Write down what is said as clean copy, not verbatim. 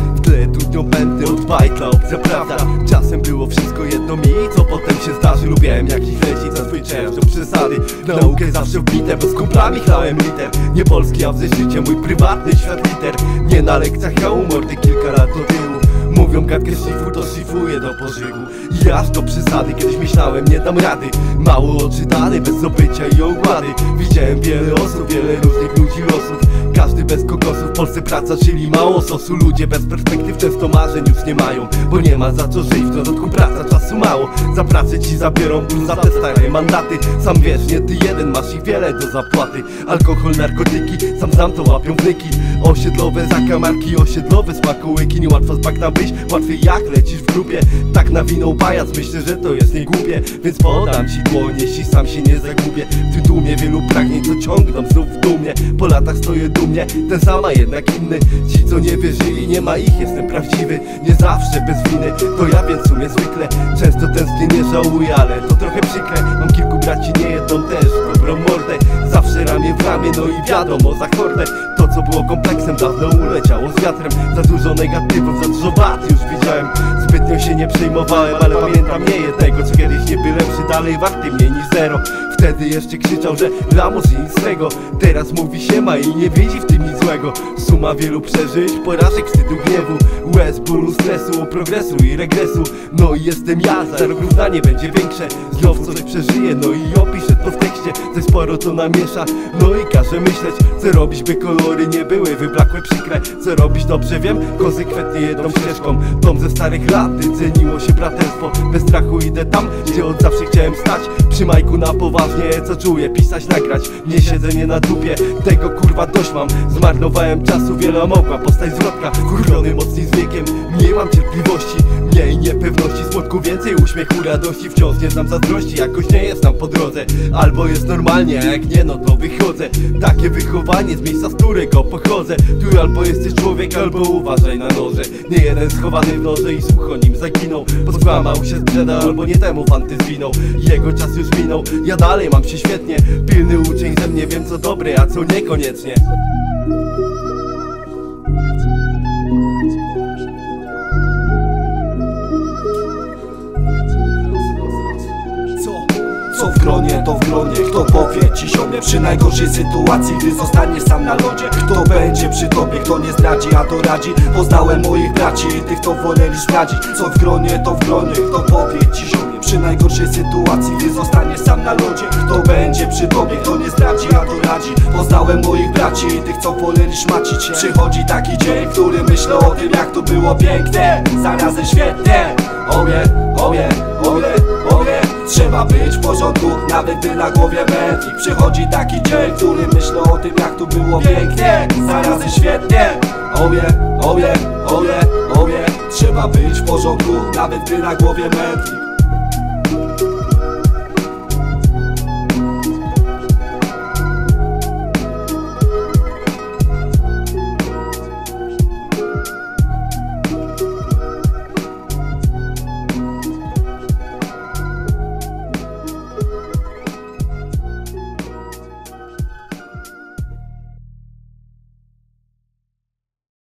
W tle trudnią pęty od bajtla, obca prawda. Czasem było wszystko jedno mi, co potem się zdarzy. Lubiłem jak ich leci za swój czas do przesady. Naukę zawsze wbite, bo z kumplami chlałem liter. Nie polski, a w zeszycie mój prywatny świat liter. Nie na lekcjach, a humor te kilka lat do tyłu. Mówią gadkę szifu, to szifuję do pożygu. I aż do przesady, kiedyś myślałem nie dam rady. Mało odczytany, bez obycia i ogłady. Widziałem wiele osób, wiele różnych ludzi losów. Każdy bez kokosów, w Polsce praca, czyli mało sosu. Ludzie bez perspektyw często marzeń już nie mają, bo nie ma za co żyć, w dodatku praca, czasu mało. Za pracę ci zabiorą plus za te stare mandaty. Sam wiesz, nie ty jeden, masz ich wiele do zapłaty. Alkohol, narkotyki, sam to łapią wnyki. Osiedlowe zakamarki, osiedlowe smakołyki. Niełatwo z bagna wyjść, łatwiej jak lecisz w grupie. Tak nawinął pajac, myślę, że to jest niegłupie. Więc podam ci dłoń, jeśli sam się nie zagubię. W tym tłumie wielu pragnień, co ciągną znów w dumnie. Po latach stoję dumnie, ten sam, a jednak inny. Ci co nie wierzyli, nie ma ich, jestem prawdziwy. Nie zawsze bez winy, to ja więc w sumie zwykle. Często tęsknię, nie żałuję, ale to trochę przykre. Mam kilku braci, nie jedną też, dobrą mordę. Zawsze ramię w ramię, no i wiadomo, za hordę. To co było kompleksem dawno uleciało z wiatrem. Za dużo negatywów, za dużo wad już widziałem. Zbytnio się nie przejmowałem, ale pamiętam nie jednego, co kiedyś nie by lepszy, dalej warty mniej niż zero. Wtedy jeszcze krzyczał, że lamus i nic z tego. Teraz mówi się ma i nie widzi w tym nic złego. Suma wielu przeżyć, porażek, wstydu, gniewu, łez, bólu, stresu, progresu i regresu. No i jestem ja, za rok równanie będzie większe. Znów coś przeżyję, no i opiszę to w tekście. Coś sporo to namiesza, no i każe myśleć. Co robić, by kolory nie były wyblakłe, przykre. Co robić, dobrze wiem, konsekwentnie jedną ścieżką. Dom ze starych lat, gdy ceniło się braterstwo. Bez strachu idę tam, gdzie od zawsze chciałem stać. Przy majku na poważnie, co czuję, pisać, nagrać. Nie siedzenie na dupie, tego kurwa dość mam. Zmarnowałem czasu, wiele mogła postać zwrotka. Wkurwiony mocniej z wiekiem, nie mam cierpliwości. Mniej niepewności, smutku, więcej uśmiechu, radości. Wciąż nie znam zazdrości, jakoś nie jest nam po drodze. Albo jest normalnie, a jak nie, no to wychodzę. Takie wychowanie z miejsca, z którego pochodzę. Tu albo jesteś człowiek, albo uważaj na noże. Nie jeden schowany w noże i słuch o nim zaginął. Poskłamał się sprzeda, albo nie temu fanty zwinął. Jego czas już minął, ja dalej mam się świetnie. Pilny uczeń ze mnie, wiem co dobre, a co niekoniecznie. Co w gronie, to w gronie. Kto powie ci ziomie przy najgorszej sytuacji, gdy zostaniesz sam na lodzie? Kto będzie przy tobie, kto nie zdradzi, a to radzi. Poznałem moich braci i tych, kto woleli zdradzić. Co w gronie, to w gronie. Kto powie ci ziomie przy najgorszej sytuacji, gdy zostaniesz sam na lodzie? Kto będzie przy tobie, kto nie zdradzi, a to radzi. Poznałem moich braci i tych, co woleli szmacić się. Przychodzi taki dzień, w którym myślę o tym, jak to było pięknie, zarazem świetnie. Trzeba być w porządku, nawet gdy na głowie mętlik. Przychodzi taki dzień, w którym myślę o tym, jak to było pięknie, zarazem świetnie. Trzeba być w porządku, nawet gdy na głowie mętlik.